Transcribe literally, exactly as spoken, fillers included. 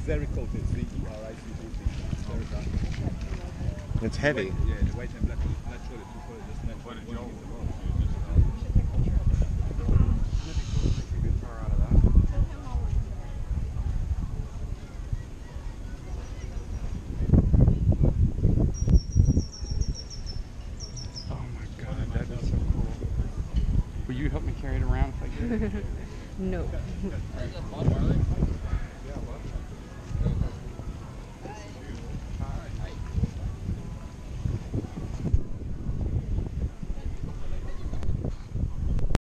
very cold. It's the E R I C T. It's very hard. It's heavy. Weight, yeah, the weight and natural, natural, just natural. Will you help me carry it around if I get it? No.